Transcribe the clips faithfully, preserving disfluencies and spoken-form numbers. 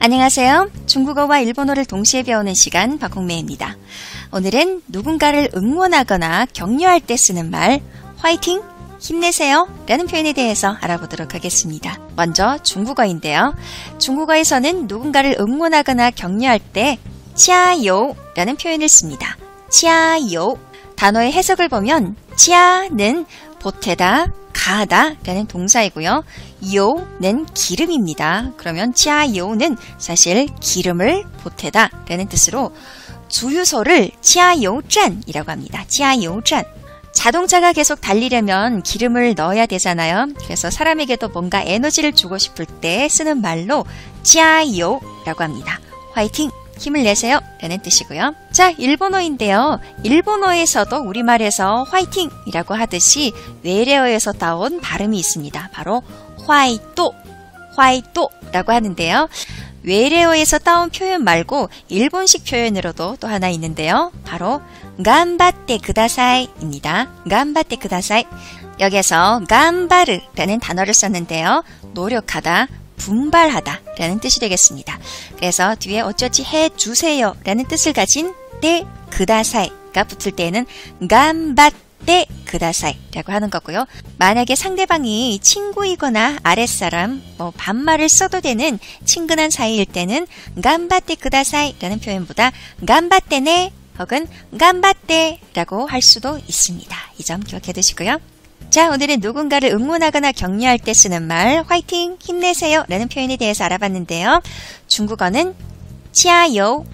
안녕하세요. 중국어와 일본어를 동시에 배우는 시간 박홍매입니다. 오늘은 누군가를 응원하거나 격려할 때 쓰는 말 화이팅! 힘내세요! 라는 표현에 대해서 알아보도록 하겠습니다. 먼저 중국어인데요. 중국어에서는 누군가를 응원하거나 격려할 때 치아요 라는 표현을 씁니다. 치아요. 단어의 해석을 보면 치아는 보태다, 가하다 라는 동사이고요. 요는 기름입니다. 그러면 치아요는 사실 기름을 보태다 라는 뜻으로 주유소를 치아요잔이라고 합니다. 치아요잔. 자동차가 계속 달리려면 기름을 넣어야 되잖아요. 그래서 사람에게도 뭔가 에너지를 주고 싶을 때 쓰는 말로 치아요라고 합니다. 화이팅! 힘을 내세요 라는 뜻이고요. 자, 일본어인데요. 일본어에서도 우리말에서 화이팅이라고 하듯이 외래어에서 따온 발음이 있습니다. 바로 화이토, 화이토라고 하는데요. 외래어에서 따온 표현 말고 일본식 표현으로도 또 하나 있는데요. 바로 간바tte 쿠다사이입니다. 간바tte 쿠다사이. 여기서 간바르라는 단어를 썼는데요. 노력하다, 분발하다 라는 뜻이 되겠습니다. 그래서 뒤에 어쩌지 해주세요 라는 뜻을 가진 때 그다사이가 붙을 때에는 간바tte 쿠다사이 라고 하는 거고요. 만약에 상대방이 친구이거나 아랫사람, 뭐 반말을 써도 되는 친근한 사이일 때는 간바tte 쿠다사이 라는 표현보다 간바떼네 혹은 간바떼 라고 할 수도 있습니다. 이 점 기억해 두시고요. 자, 오늘은 누군가를 응원하거나 격려할 때 쓰는 말 화이팅! 힘내세요! 라는 표현에 대해서 알아봤는데요. 중국어는 치아요,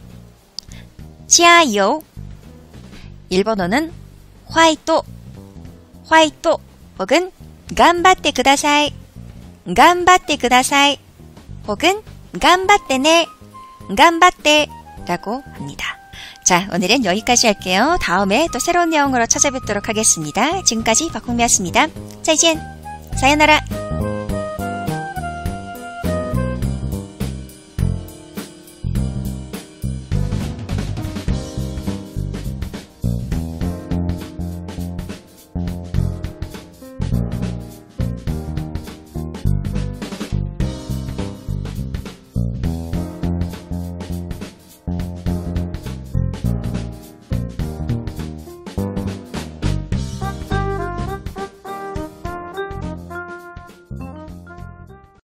치아요. 일본어는 화이토, 화이토 혹은 간바tte 쿠다사이, 간바tte 쿠다사이 혹은 간바떼네, 간바떼 라고 합니다. 자, 오늘은 여기까지 할게요. 다음에 또 새로운 내용으로 찾아뵙도록 하겠습니다. 지금까지 박홍미였습니다. 再见! 사요나라!